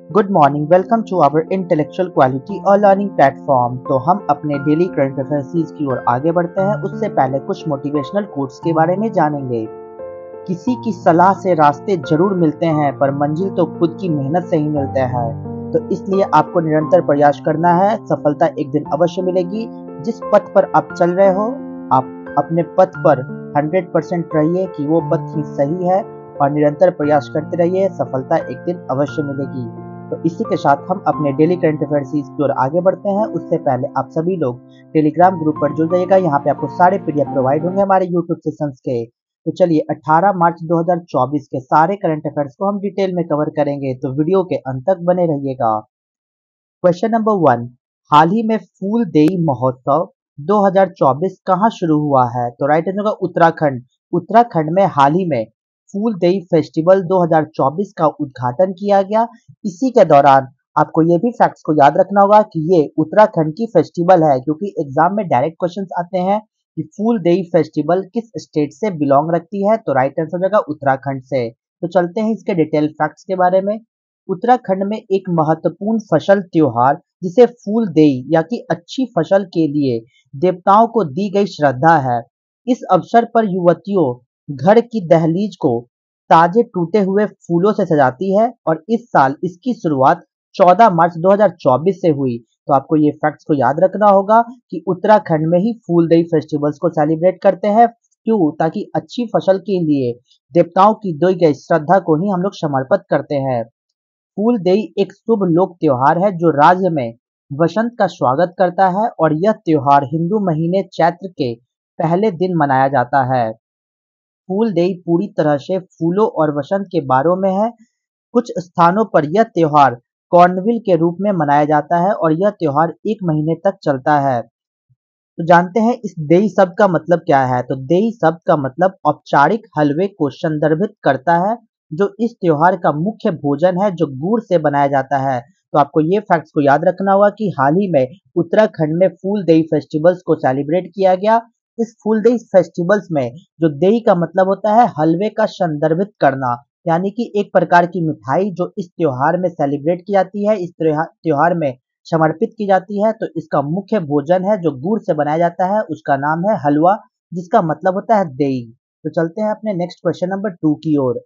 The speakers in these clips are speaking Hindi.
Good morning, welcome to our intellectual quality और लर्निंग प्लेटफॉर्म। तो हम अपने डेली करंट अफेयर्स की ओर आगे बढ़ते हैं। उससे पहले कुछ मोटिवेशनल कोट्स के बारे में जानेंगे। किसी की सलाह से रास्ते जरूर मिलते हैं, पर मंजिल तो खुद की मेहनत से ही मिलते हैं। तो इसलिए आपको निरंतर प्रयास करना है, सफलता एक दिन अवश्य मिलेगी। जिस पथ पर आप चल रहे हो, आप अपने पथ पर 100% रहिए कि वो पथ ही सही है और निरंतर प्रयास करते रहिए, सफलता एक दिन अवश्य मिलेगी। तो इसी के साथ हम अपने डेली करंट अफेयर्स की ओर आगे बढ़ते हैं। उससे पहले आप सभी लोग टेलीग्राम ग्रुप पर जुड़ जाइएगा। यहाँ पे आपको सारे पीडीएफ प्रोवाइड होंगे हमारे यूट्यूब सेशंस के। तो चलिए 18 मार्च 2024 के सारे करंट अफेयर्स को हम डिटेल में कवर करेंगे, तो वीडियो के अंत तक बने रहिएगा। क्वेश्चन नंबर 1, हाल ही में फूल देई महोत्सव 2024 कहाँ शुरू हुआ है? तो राइट आंसर होगा उत्तराखंड। उत्तराखंड में हाल ही में फूल देई फेस्टिवल 2024 का उद्घाटन किया गया। इसी के दौरान आपको ये भी फैक्ट्स को याद रखना होगा कि ये उत्तराखंड की फेस्टिवल है, क्योंकि एग्जाम में डायरेक्ट क्वेश्चंस आते हैं कि फूल देई फेस्टिवल किस स्टेट से बिलोंग रखती है। तो राइट आंसर हो जाएगा उत्तराखंड से। तो चलते हैं इसके डिटेल फैक्ट्स के बारे में। उत्तराखंड में एक महत्वपूर्ण फसल त्योहार जिसे फूल देई या कि अच्छी फसल के लिए देवताओं को दी गई श्रद्धा है। इस अवसर पर युवतियों घर की दहलीज को ताजे टूटे हुए फूलों से सजाती है और इस साल इसकी शुरुआत 14 मार्च 2024 से हुई। तो आपको ये फैक्ट्स को याद रखना होगा कि उत्तराखंड में ही फूल देई फेस्टिवल्स को सेलिब्रेट करते हैं। क्यों? ताकि अच्छी फसल के लिए देवताओं की दी गई श्रद्धा को ही हम लोग समर्पित करते हैं। फूल देई एक शुभ लोक त्योहार है जो राज्य में वसंत का स्वागत करता है और यह त्योहार हिंदू महीने चैत्र के पहले दिन मनाया जाता है। फूल देई पूरी तरह से फूलों और वसंत के बारों में है। कुछ स्थानों पर यह त्योहार कॉर्नविल के रूप में मनाया जाता है और यह त्योहार 1 महीने तक चलता है। तो जानते हैं इस देई शब्द का मतलब क्या है? तो देई शब्द का मतलब औपचारिक हलवे को संदर्भित करता है, जो इस त्योहार का मुख्य भोजन है जो गुड़ से बनाया जाता है। तो आपको ये फैक्ट्स को याद रखना होगा कि हाल ही में उत्तराखंड में फूल देई फेस्टिवल्स को सेलिब्रेट किया गया। इस फूल देई फेस्टिवल्स में जो देई का मतलब होता है हलवे का संदर्भित करना, यानी कि एक प्रकार की मिठाई जो इस त्योहार में सेलिब्रेट की जाती है, इस त्योहार में समर्पित की जाती है। तो इसका मुख्य भोजन है जो गुड़ से बनाया जाता है, उसका नाम है हलवा, जिसका मतलब होता है देई। तो चलते हैं अपने नेक्स्ट क्वेश्चन नंबर 2 की ओर।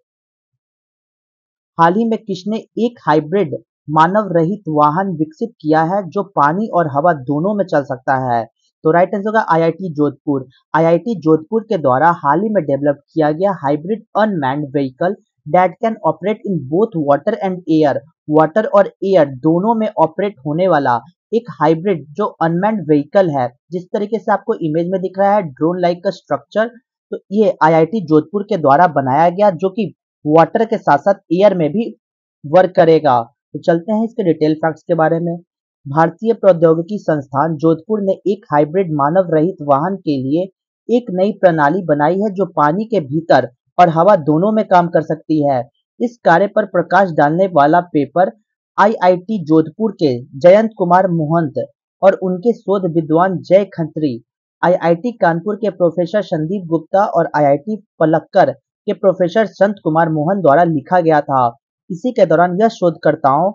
हाल ही में किसने एक हाइब्रिड मानव रहित वाहन विकसित किया है जो पानी और हवा दोनों में चल सकता है? तो राइट आंसर होगा आईआईटी जोधपुर। आईआईटी जोधपुर के द्वारा हाल ही में डेवलप किया गया hybrid unmanned vehicle that can operate in both water and air. Water और एयर दोनों में ऑपरेट होने वाला एक हाइब्रिड जो अनमैन्ड व्हीकल है, जिस तरीके से आपको इमेज में दिख रहा है ड्रोन लाइक का स्ट्रक्चर, तो ये आईआईटी जोधपुर के द्वारा बनाया गया जो कि वाटर के साथ साथ एयर में भी वर्क करेगा। तो चलते हैं इसके डिटेल फैक्ट्स के बारे में। भारतीय प्रौद्योगिकी संस्थान जोधपुर ने एक हाइब्रिड मानव रहित वाहन के लिए एक नई प्रणाली बनाई है जो पानी के भीतर और हवा दोनों में काम कर सकती है। इस कार्य पर प्रकाश डालने वाला पेपर आईआईटी जोधपुर के जयंत कुमार मोहंत और उनके शोध विद्वान जय खत्री, आईआईटी कानपुर के प्रोफेसर संदीप गुप्ता और आईआईटी पलक्कड़ के प्रोफेसर संत कुमार मोहन द्वारा लिखा गया था। इसी के दौरान यह शोधकर्ताओं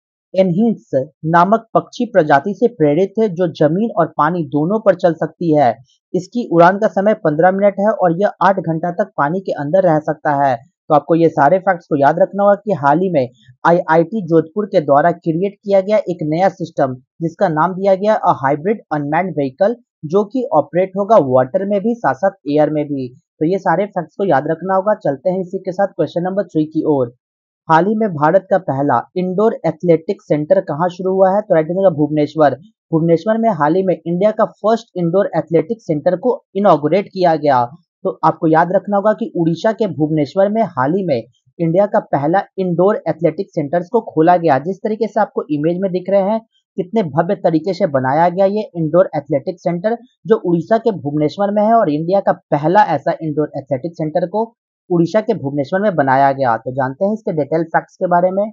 एनहिंस नामक पक्षी प्रजाति से प्रेरित है जो जमीन और पानी दोनों पर चल सकती है। इसकी उड़ान का समय 15 मिनट है और यह 8 घंटा तक पानी के अंदर रह सकता है। तो आपको ये सारे फैक्ट्स को याद रखना होगा कि हाल ही में आईआईटी जोधपुर के द्वारा क्रिएट किया गया एक नया सिस्टम जिसका नाम दिया गया हाइब्रिड अनमैन्ड व्हीकल, जो कि ऑपरेट होगा वाटर में भी साथ साथ एयर में भी। तो ये सारे फैक्ट्स को याद रखना होगा। चलते हैं इसी के साथ क्वेश्चन नंबर 3 की ओर। हाल ही में भारत का पहला इंडोर एथलेटिक्स सेंटर कहाँ शुरू हुआ है? तो राइट आंसर भुवनेश्वर। भुवनेश्वर में हाल ही में इंडिया का फर्स्ट इंडोर एथलेटिक्स सेंटर को इनॉग्रेट किया गया। तो आपको याद रखना होगा कि उड़ीसा के भुवनेश्वर में हाल ही में इंडिया का पहला इंडोर एथलेटिक्स सेंटर को खोला गया। जिस तरीके से आपको इमेज में दिख रहे हैं कितने भव्य तरीके से बनाया गया ये इंडोर एथलेटिक्स सेंटर, जो उड़ीसा के भुवनेश्वर में है और इंडिया का पहला ऐसा इंडोर एथलेटिक्स सेंटर को उड़ीसा के भुवनेश्वर में बनाया गया। तो जानते हैं इसके डिटेल फैक्ट्स के बारे में।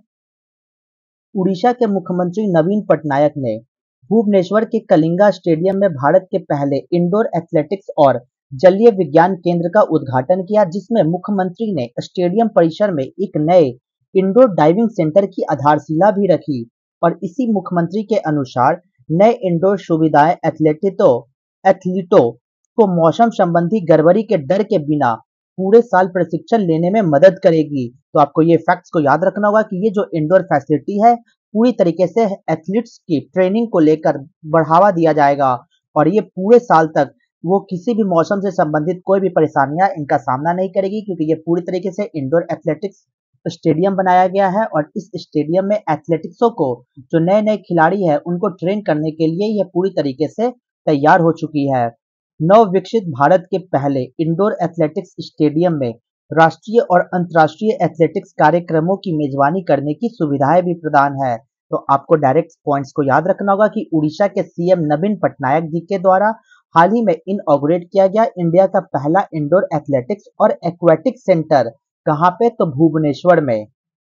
उड़ीसा के मुख्यमंत्री नवीन पटनायक ने भुवनेश्वर के कलिंगा स्टेडियम में भारत के पहले इंडोर एथलेटिक्स और जलीय विज्ञान केंद्र का उद्घाटन किया, जिसमें मुख्यमंत्री ने स्टेडियम परिसर में एक नए इंडोर डाइविंग सेंटर की आधारशिला भी रखी और इसी मुख्यमंत्री के अनुसार नए इंडोर सुविधाएं एथलीटों को मौसम संबंधी गड़बड़ी के डर के बिना पूरे साल प्रशिक्षण लेने में मदद करेगी। तो आपको ये फैक्ट्स को याद रखना होगा कि ये जो इंडोर फैसिलिटी है पूरी तरीके से एथलीट्स की ट्रेनिंग को लेकर बढ़ावा दिया जाएगा और ये पूरे साल तक वो किसी भी मौसम से संबंधित कोई भी परेशानियां इनका सामना नहीं करेगी, क्योंकि ये पूरी तरीके से इंडोर एथलेटिक्स स्टेडियम बनाया गया है और इस स्टेडियम में एथलेटिक्सों को जो नए नए खिलाड़ी है उनको ट्रेन करने के लिए यह पूरी तरीके से तैयार हो चुकी है। नव विकसित भारत के पहले इंडोर एथलेटिक्स स्टेडियम में राष्ट्रीय और अंतर्राष्ट्रीय एथलेटिक्स कार्यक्रमों की मेजबानी करने की सुविधाएं भी प्रदान है। तो आपको डायरेक्ट पॉइंट्स को याद रखना होगा कि उड़ीसा के सीएम नवीन पटनायक जी के द्वारा हाल ही में इनऑगरेट किया गया इंडिया का पहला इंडोर एथलेटिक्स और एक्वेटिक सेंटर कहाँ पे, तो भुवनेश्वर में।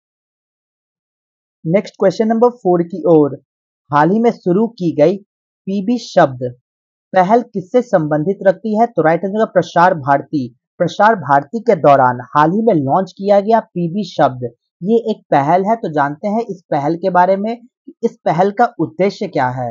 नेक्स्ट क्वेश्चन नंबर 4 की ओर। हाल ही में शुरू की गई पीबी शब्द पहल किससे संबंधित रखती है, तो राइट आंसर प्रसार भारती। प्रसार भारती के दौरान हाल ही में लॉन्च किया गया पीबी शब्द ये एक पहल है। तो जानते हैं इस पहल के बारे में, इस पहल का उद्देश्य क्या है।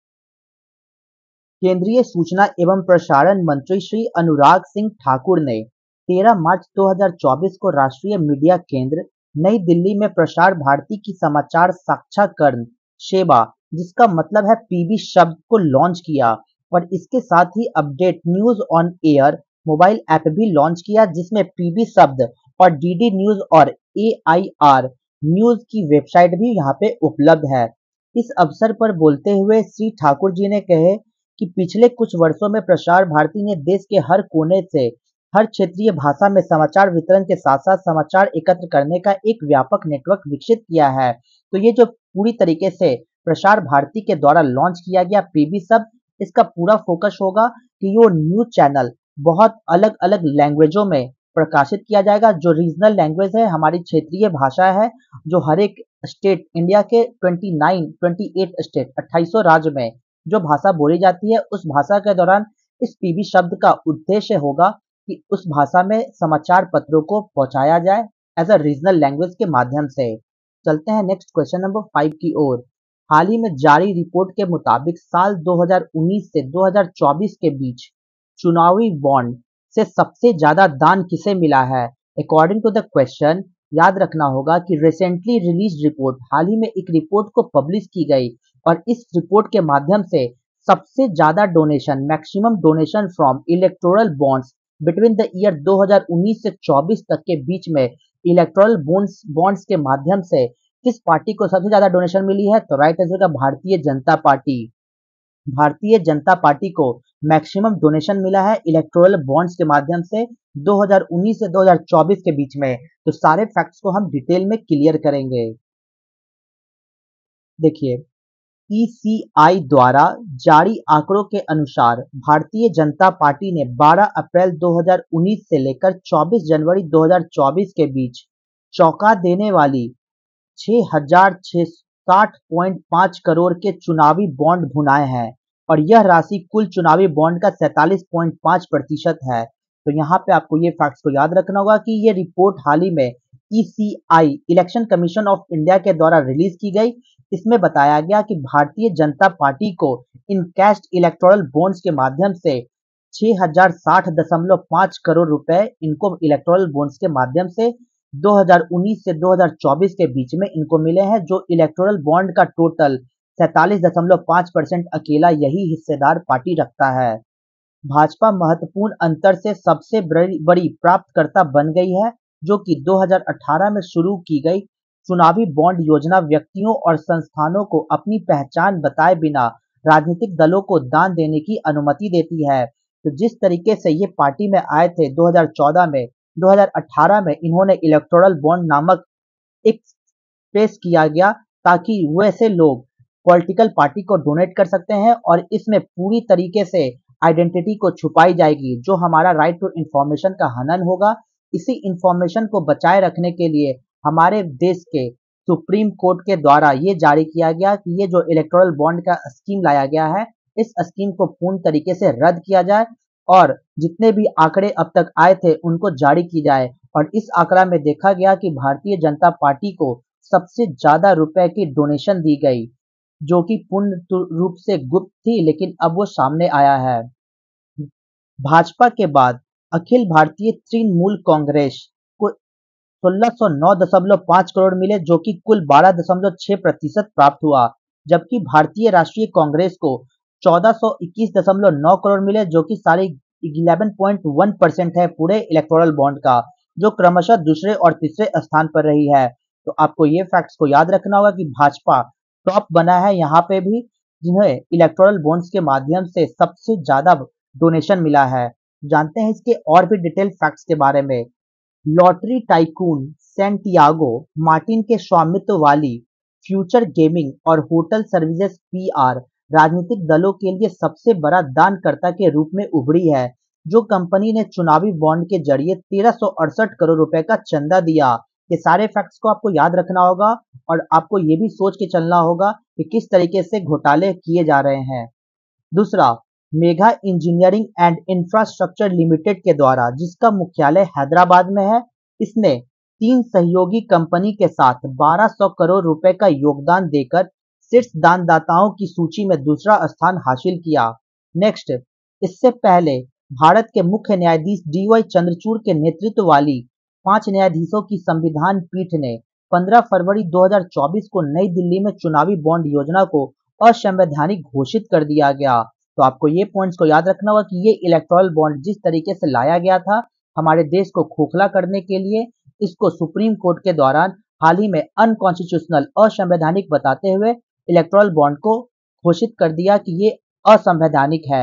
केंद्रीय सूचना एवं प्रसारण मंत्री श्री अनुराग सिंह ठाकुर ने 13 मार्च 2024 को राष्ट्रीय मीडिया केंद्र नई दिल्ली में प्रसार भारती की समाचार साक्षात्कार सेवा, जिसका मतलब है पीबी शब्द, को लॉन्च किया और इसके साथ ही update news on air mobile app भी लॉन्च किया, जिसमें पीबी शब्द और डीडी न्यूज और एआईआर न्यूज की वेबसाइट भी यहाँ पे उपलब्ध है। इस अवसर पर बोलते हुए श्री ठाकुर जी ने कहे कि पिछले कुछ वर्षों में प्रसार भारती ने देश के हर कोने से हर क्षेत्रीय भाषा में समाचार वितरण के साथ साथ समाचार एकत्र करने का एक व्यापक नेटवर्क विकसित किया है। तो ये जो पूरी तरीके से प्रसार भारती के द्वारा लॉन्च किया गया पीबी शब्द, इसका पूरा फोकस होगा कि वो न्यूज चैनल बहुत अलग अलग लैंग्वेजों में प्रकाशित किया जाएगा। जो रीजनल लैंग्वेज है, हमारी क्षेत्रीय भाषा है, जो हर एक स्टेट इंडिया के 28 स्टेट 2800 राज्य में जो भाषा बोली जाती है उस भाषा के दौरान इस पीबी शब्द का उद्देश्य होगा कि उस भाषा में समाचार पत्रों को पहुंचाया जाए एज अ रीजनल लैंग्वेज के माध्यम से। चलते हैं नेक्स्ट क्वेश्चन नंबर 5 की ओर। हाल ही में जारी रिपोर्ट के मुताबिक साल 2019 से 2024 के बीच चुनावी बॉन्ड से सबसे ज्यादा दान किसे मिला है। अकॉर्डिंग टू द क्वेश्चन, याद रखना होगा कि रिसेंटली रिलीज रिपोर्ट, हाल ही में एक रिपोर्ट को पब्लिश की गई और इस रिपोर्ट के माध्यम से सबसे ज्यादा donation, maximum donation from electoral bonds between the year 2019 से 24 तक के बीच में इलेक्टोरल बॉन्ड्स के माध्यम से किस पार्टी को सबसे ज्यादा डोनेशन मिली है, तो राइट आंसर का भारतीय जनता पार्टी। भारतीय जनता पार्टी को मैक्सिमम डोनेशन मिला है इलेक्टोरल बॉन्ड्स के माध्यम से 2019 से 2024 के बीच में। तो सारे फैक्ट्स को हम डिटेल में क्लियर करेंगे। देखिए, ईसीआई द्वारा जारी आंकड़ों के अनुसार भारतीय जनता पार्टी ने 12 अप्रैल 2019 से लेकर 24 जनवरी 2024 के बीच चौंका देने वाली 6,660.5 करोड़ के चुनावी बॉन्ड भुनाए हैं और यह राशि कुल चुनावी बॉन्ड का 47.5% है। तो यहाँ पे आपको ये फैक्ट्स को याद रखना होगा कि ये रिपोर्ट हाल ही में ECI election commission of India के द्वारा रिलीज की गई। इसमें बताया गया कि भारतीय जनता पार्टी को इन कैश इलेक्टोरल बॉन्ड्स के माध्यम से 6,060.5 करोड़ रुपए इनको इलेक्टोरल बॉन्ड्स के माध्यम से 2019 से 2024 के बीच में इनको मिले हैं, जो इलेक्टोरल बॉन्ड का टोटल 47.5% अकेला यही हिस्सेदार पार्टी रखता है। भाजपा महत्वपूर्ण अंतर से सबसे बड़ी प्राप्तकर्ता बन गई है, जो कि 2018 में शुरू की गई चुनावी बॉन्ड योजना व्यक्तियों और संस्थानों को अपनी पहचान बताए बिना राजनीतिक दलों को दान देने की अनुमति देती है। तो जिस तरीके से ये पार्टी में आए थे 2014 में, 2018 में इन्होंने इलेक्टोरल बॉन्ड नामक एक पेश किया गया ताकि वैसे लोग पॉलिटिकल पार्टी को डोनेट कर सकते हैं और इसमें पूरी तरीके से आइडेंटिटी को छुपाई जाएगी, जो हमारा राइट टू इंफॉर्मेशन का हनन होगा। इसी इंफॉर्मेशन को बचाए रखने के लिए हमारे देश के सुप्रीम कोर्ट के द्वारा ये जारी किया गया कि ये जो इलेक्टोरल बॉन्ड का स्कीम लाया गया है, इस स्कीम को पूर्ण तरीके से रद्द किया जाए और जितने भी आंकड़े अब तक आए थे उनको जारी की जाए और इस आंकड़ा में देखा गया कि भारतीय जनता पार्टी को सबसे ज्यादा रुपए की डोनेशन दी गई, जो कि पूर्ण रूप से गुप्त थी, लेकिन अब वो सामने आया है। भाजपा के बाद अखिल भारतीय तृणमूल कांग्रेस को 1609.5 करोड़ मिले, जो कि कुल 12.6% प्राप्त हुआ, जबकि भारतीय राष्ट्रीय कांग्रेस को 1421.9 करोड़ मिले, जो कि साढ़े 11.1% है पूरे इलेक्टोरल बॉन्ड का, जो क्रमशः दूसरे और तीसरे स्थान पर रही है। तो आपको ये फैक्ट्स को याद रखना होगा कि भाजपा टॉप बना है यहाँ पे भी, जिन्हें इलेक्टोरल बॉन्ड्स के माध्यम से सबसे ज्यादा डोनेशन मिला है। जानते हैं इसके और भी डिटेल फैक्ट्स के बारे में। लॉटरी टाइकून सैंटियागो मार्टिन के स्वामित्व वाली फ्यूचर गेमिंग और होटल सर्विसेज पीआर राजनीतिक दलों के लिए सबसे बड़ा दानकर्ता के रूप में उभरी है, जो कंपनी ने चुनावी बॉन्ड के जरिए 1368 करोड़ रुपए का चंदा दिया। ये सारे फैक्ट्स को आपको याद रखना होगा और आपको ये भी सोच के चलना होगा कि किस तरीके से घोटाले किए जा रहे हैं। दूसरा, mega engineering and infrastructure limited के द्वारा, जिसका मुख्यालय हैदराबाद में है, इसने 3 सहयोगी कंपनी के साथ 1200 करोड़ रुपए का योगदान देकर शीर्ष दानदाताओं की सूची में दूसरा स्थान हासिल किया। नेक्स्ट, इससे पहले भारत के मुख्य न्यायाधीश डीवाई चंद्रचूड़ के नेतृत्व वाली 5 न्यायाधीशों की संविधान पीठ ने 15 फरवरी 2024 को नई दिल्ली में चुनावी बॉन्ड योजना को असंवैधानिक घोषित कर दिया गया। तो आपको ये पॉइंट्स को याद रखना होगा कि ये इलेक्टोरल बॉन्ड जिस तरीके से लाया गया था हमारे देश को खोखला करने के लिए, इसको सुप्रीम कोर्ट के दौरान हाल ही में अनकॉन्स्टिट्यूशनल असंवैधानिक बताते हुए इलेक्टोरल बॉन्ड को घोषित कर दिया कि ये असंवैधानिक है।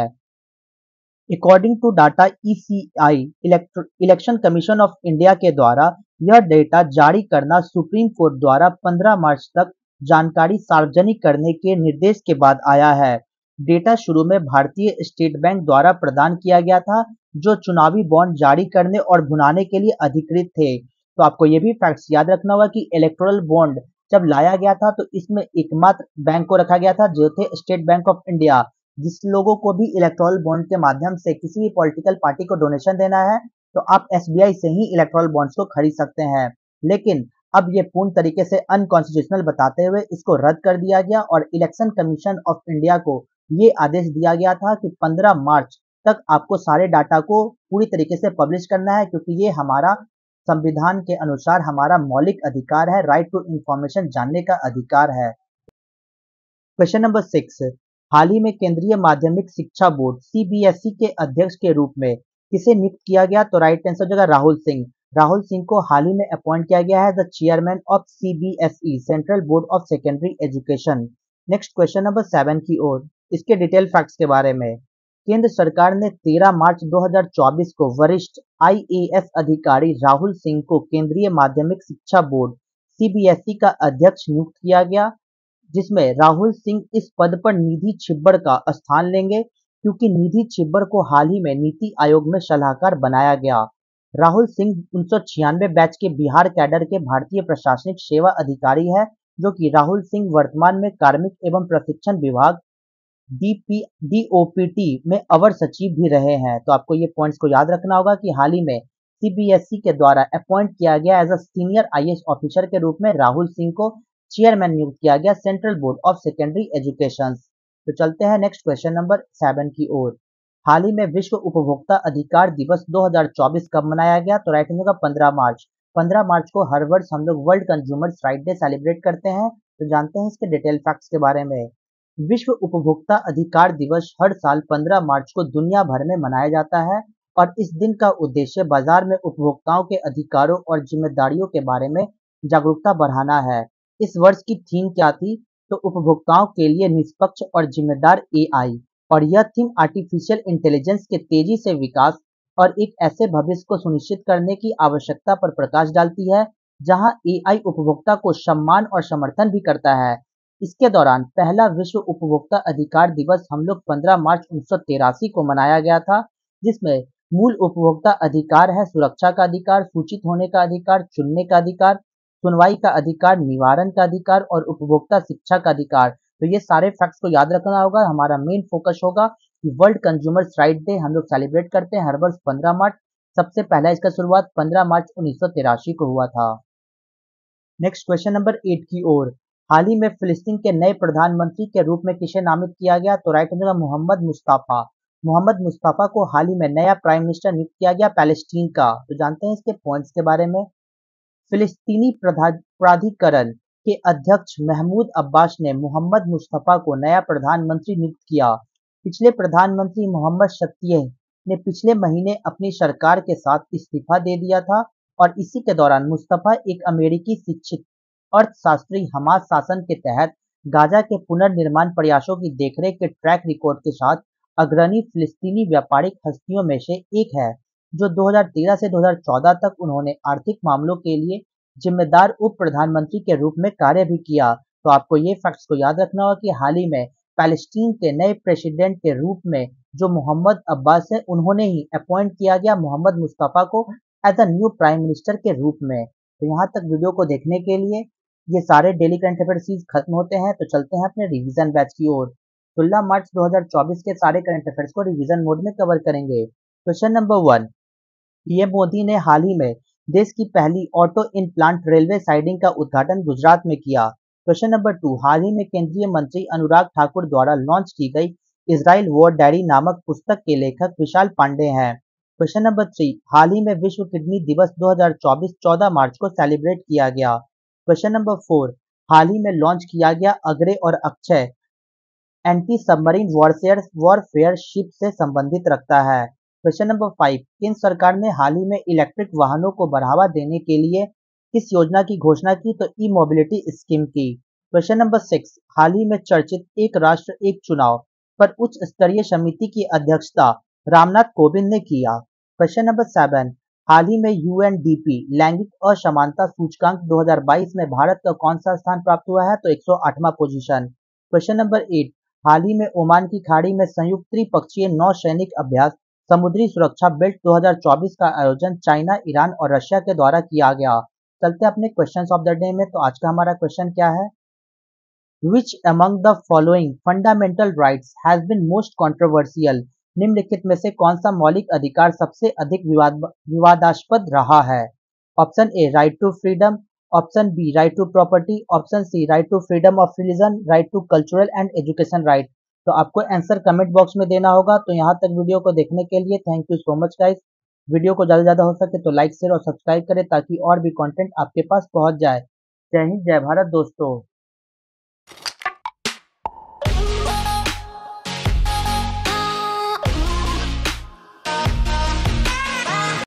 According to data ECI election commission of India के द्वारा यह डेटा जारी करना सुप्रीम कोर्ट द्वारा 15 मार्च तक जानकारी सार्वजनिक करने के निर्देश के बाद आया है। डेटा शुरू में भारतीय स्टेट बैंक द्वारा प्रदान किया गया था, जो चुनावी बॉन्ड जारी करने और भुनाने के लिए अधिकृत थे। तो आपको ये भी फैक्ट्स याद रखना होगा कि इलेक्टोरल बॉन्ड जब लाया गया था तो इसमें एकमात्र बैंक को रखा गया था, जो थे स्टेट बैंक ऑफ इंडिया। जिस लोगों को भी इलेक्टोरल बॉन्ड के माध्यम से किसी भी पॉलिटिकल पार्टी को डोनेशन देना है, तो आप एसबीआई से ही इलेक्टोरल बॉन्ड्स को खरीद सकते हैं। लेकिन अब ये पूर्ण तरीके से अनकॉन्स्टिट्यूशनल बताते हुए इसको रद्द कर दिया गया और इलेक्शन कमीशन ऑफ इंडिया को ये आदेश दिया गया था कि 15 मार्च तक आपको सारे डाटा को पूरी तरीके से पब्लिश करना है, क्योंकि ये हमारा संविधान के अनुसार हमारा मौलिक अधिकार है, राइट टू इंफॉर्मेशन जानने का अधिकार है। क्वेश्चन नंबर 6, हाल ही में केंद्रीय माध्यमिक शिक्षा बोर्ड सीबीएसई के अध्यक्ष के रूप में किसे नियुक्त किया गया? तो राइट आंसर हो जाएगा राहुल सिंह। राहुल सिंह को हाल ही में अपॉइंट किया गया है the chairman of CBSE central board of secondary education. Next question number 7 की ओर, इसके डिटेल फैक्ट्स के बारे में। केंद्र सरकार ने 13 मार्च 2024 को वरिष्ठ आईएएस अधिकारी राहुल सिंह को केंद्रीय माध्यमिक शिक्षा बोर्ड सीबीएसई का अध्यक्ष नियुक्त किया गया, जिसमें राहुल सिंह इस पद पर निधि छिब्बर का स्थान लेंगे, क्योंकि निधि छिब्बर को हाल ही में नीति आयोग में सलाहकार बनाया गया। राहुल सिंह 1996 बैच के बिहार कैडर के भारतीय प्रशासनिक सेवा अधिकारी है, जो कि राहुल सिंह वर्तमान में कार्मिक एवं प्रशिक्षण विभाग डीओपीटी में अवर सचिव भी रहे हैं। तो आपको ये पॉइंट्स को याद रखना होगा कि हाल ही में सीबीएसई के द्वारा अपॉइंट किया गया as a senior IAS officer के रूप में राहुल सिंह को चेयरमैन नियुक्त किया गया central board of secondary education. तो चलते हैं नेक्स्ट क्वेश्चन नंबर 7 की ओर। हाल ही में विश्व उपभोक्ता अधिकार दिवस 2024 कब मनाया गया? तो राइट आंसर होगा 15 मार्च। 15 मार्च को हर वर्ष हम लोग world consumers right day celebrate करते हैं। तो जानते हैं इसके डिटेल फैक्ट्स के बारे में। विश्व उपभोक्ता अधिकार दिवस हर साल 15 मार्च को दुनिया भर में मनाया जाता है और इस दिन का उद्देश्य बाजार में उपभोक्ताओं के अधिकारों और जिम्मेदारियों के बारे में जागरूकता बढ़ाना है। इस वर्ष की थीम क्या थी? तो उपभोक्ताओं के लिए निष्पक्ष और जिम्मेदार एआई, और यह थीम आर्टिफिशियल इंटेलिजेंस के तेजी से विकास और एक ऐसे भविष्य को सुनिश्चित करने की आवश्यकता पर प्रकाश डालती है जहां एआई उपभोक्ता को सम्मान और समर्थन भी करता है। इसके दौरान पहला विश्व उपभोक्ता अधिकार दिवस हम लोग 15 मार्च 1983 को मनाया गया था, जिसमें मूल उपभोक्ता अधिकार है सुरक्षा का अधिकार, सूचित होने का अधिकार, चुनने का अधिकार, सुनवाई का अधिकार, निवारण का अधिकार और उपभोक्ता शिक्षा का अधिकार। तो ये सारे फैक्ट्स को याद रखना होगा। हमारा मेन फोकस होगा कि वर्ल्ड कंज्यूमर्स राइट डे हम लोग सेलिब्रेट करते हैं हर वर्ष 15 मार्च। सबसे पहला इसका शुरुआत 15 मार्च 1983 को हुआ था। नेक्स्ट क्वेश्चन नंबर 8 की ओर। हाल ही में फिलिस्तीन के नए प्रधानमंत्री के रूप में किसे नामित किया गया? तो right answer Mohammad Mustafa. Mohammad Mustafa को हाल ही में नया प्राइम मिनिस्टर नियुक्त किया गया पैलेस्टीन का। तो जानते हैं इसके पॉइंट्स के बारे में। फिलिस्तीनी प्राधिकरण के अध्यक्ष महमूद अब्बास ने मोहम्मद मुस्तफा को नया प्रधानमंत्री नियुक्त किया। पिछले प्रधानमंत्री मोहम्मद शतीह ने पिछले महीने अपनी सरकार के साथ इस्तीफा दे दिया था और इसी के दौरान मुस्तफा एक अमेरिकी शिक्षित अर्थशास्त्री हमास शासन के तहत गाजा के पुनर्निर्माण प्रयासों की देखरेख के ट्रैक रिकॉर्ड के साथ अग्रणी फिलिस्तीनी व्यापारिक हस्तियों में से एक है, जो 2013 से 2014 तक उन्होंने आर्थिक मामलों के लिए जिम्मेदार उप प्रधानमंत्री के रूप में कार्य भी किया। तो आपको ये फैक्ट्स को याद रखना होगा कि हाल ही में पैलेस्टीन के नए प्रेसिडेंट के रूप में जो मोहम्मद अब्बास है, उन्होंने ही अपॉइंट किया गया मोहम्मद मुस्तफा को as a new prime minister के रूप में। तो यहाँ तक वीडियो को देखने के लिए ये सारे डेली करंट अफेयर्स खत्म होते हैं। तो चलते हैं अपने रिवीजन बैच की ओर। 16 मार्च 2024 के सारे करंट अफेयर्स को रिवीजन मोड में कवर करेंगे। Question number 1। पीएम मोदी ने हाल ही में देश की पहली auto in plant railway siding का उद्घाटन गुजरात में किया। Question number 2। हाल ही में केंद्रीय मंत्री अनुराग ठाकुर द्वारा लॉन्च की गई इजराइल वॉर डायरी नामक पुस्तक के लेखक विशाल पांडे हैं। Question number 3। हाल ही में विश्व किडनी दिवस 2024 14 मार्च को सेलिब्रेट किया गया। Question number 4। हाल ही में लॉन्च किया गया अग्रे और Akshay anti submarine warfare ship से संबंधित रखता है। Question number 5। केंद्र सरकार ने हाल ही में इलेक्ट्रिक वाहनों को बढ़ावा देने के लिए किस योजना की घोषणा की? तो ई मोबिलिटी स्कीम की। Question number 6। हाल ही में चर्चित एक राष्ट्र एक चुनाव पर उच्च स्तरीय समिति की अध्यक्षता रामनाथ कोविंद ने किया। Question number 7। हाल ही में यूएनडीपी लैंगिक असमानता सूचकांक 2022 में भारत का कौन सा स्थान प्राप्त हुआ है? तो 108वां पोजीशन। Question number 8। हाल ही में ओमान की खाड़ी में संयुक्त त्रिपक्षीय नौसैनिक अभ्यास समुद्री सुरक्षा बेल्ट 2024 का आयोजन चाइना, ईरान और रशिया के द्वारा किया गया। चलते हैं अपने क्वेश्चंस ऑफ द डे में। तो आज का हमारा क्वेश्चन क्या है? Which among the following fundamental rights has been most controversial? निम्नलिखित में से कौन सा मौलिक अधिकार सबसे अधिक विवादास्पद रहा है? Option A right to freedom, option B right to property, option C right to freedom of religion, right to cultural and education right. तो आपको आंसर कमेंट बॉक्स में देना होगा। तो यहाँ तक वीडियो को देखने के लिए thank you so much guys. Video को ज़्यादा से ज़्यादा हो सके तो लाइक शेयर और सब्सक्राइब करें ताकि और भी कंटेंट आपके पास पहुँच जाए। जय हिंद, जय भारत दोस्तों।